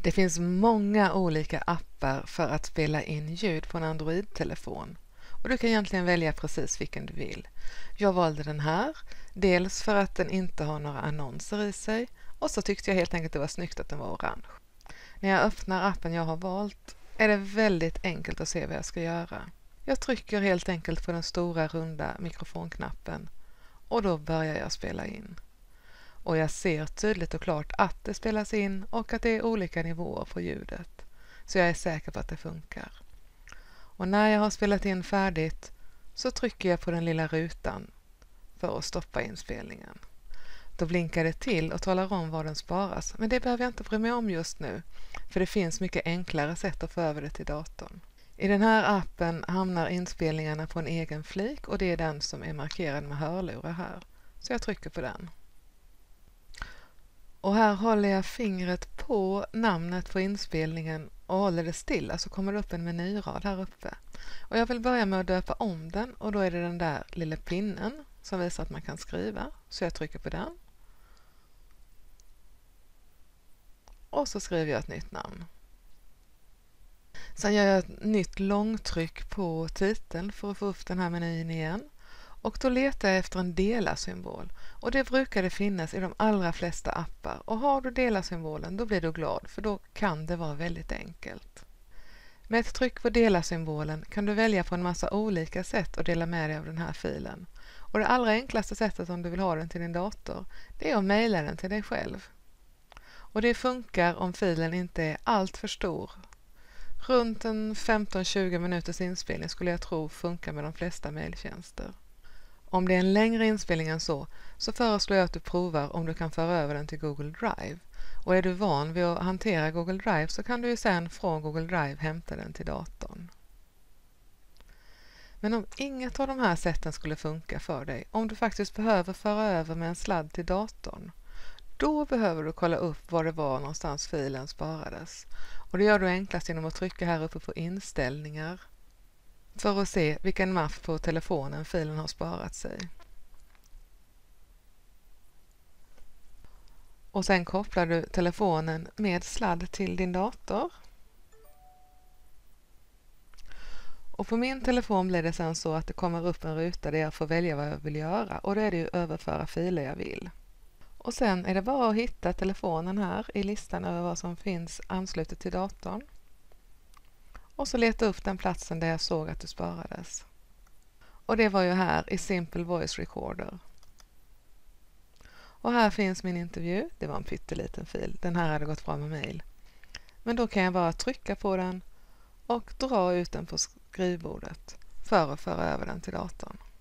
Det finns många olika appar för att spela in ljud på en Android-telefon och du kan egentligen välja precis vilken du vill. Jag valde den här, dels för att den inte har några annonser i sig och så tyckte jag helt enkelt det var snyggt att den var orange. När jag öppnar appen jag har valt är det väldigt enkelt att se vad jag ska göra. Jag trycker helt enkelt på den stora runda mikrofonknappen och då börjar jag spela in. Och jag ser tydligt och klart att det spelas in och att det är olika nivåer på ljudet. Så jag är säker på att det funkar. Och när jag har spelat in färdigt så trycker jag på den lilla rutan för att stoppa inspelningen. Då blinkar det till och talar om var den sparas. Men det behöver jag inte bry mig om just nu. För det finns mycket enklare sätt att få över det till datorn. I den här appen hamnar inspelningarna på en egen flik och det är den som är markerad med hörlurar här. Så jag trycker på den. Och här håller jag fingret på namnet på inspelningen och håller det stilla så kommer det upp en menyrad här uppe. Och jag vill börja med att döpa om den och då är det den där lilla pinnen som visar att man kan skriva. Så jag trycker på den. Och så skriver jag ett nytt namn. Sen gör jag ett nytt långtryck på titeln för att få upp den här menyn igen. Och då letar jag efter en dela-symbol. Och det brukar det finnas i de allra flesta appar. Och har du dela-symbolen då blir du glad för då kan det vara väldigt enkelt. Med ett tryck på dela-symbolen kan du välja på en massa olika sätt att dela med dig av den här filen. Och det allra enklaste sättet om du vill ha den till din dator det är att mejla den till dig själv. Och det funkar om filen inte är allt för stor. Runt en 15-20 minuters inspelning skulle jag tro funkar med de flesta mejltjänster. Om det är en längre inspelning än så föreslår jag att du provar om du kan föra över den till Google Drive. Och är du van vid att hantera Google Drive så kan du ju sedan från Google Drive hämta den till datorn. Men om inget av de här sätten skulle funka för dig, om du faktiskt behöver föra över med en sladd till datorn, då behöver du kolla upp var det var någonstans filen sparades. Och det gör du enklast genom att trycka här uppe på inställningar för att se vilken mapp på telefonen filen har sparat sig. Och sen kopplar du telefonen med sladd till din dator. Och på min telefon blir det sen så att det kommer upp en ruta där jag får välja vad jag vill göra och då är det ju överföra filer jag vill. Och sen är det bara att hitta telefonen här i listan över vad som finns anslutet till datorn. Och så leta upp den platsen där jag såg att det sparades. Och det var ju här i Simple Voice Recorder. Och här finns min intervju. Det var en pytteliten fil. Den här hade gått bra med mail. Men då kan jag bara trycka på den och dra ut den på skrivbordet för att föra över den till datorn.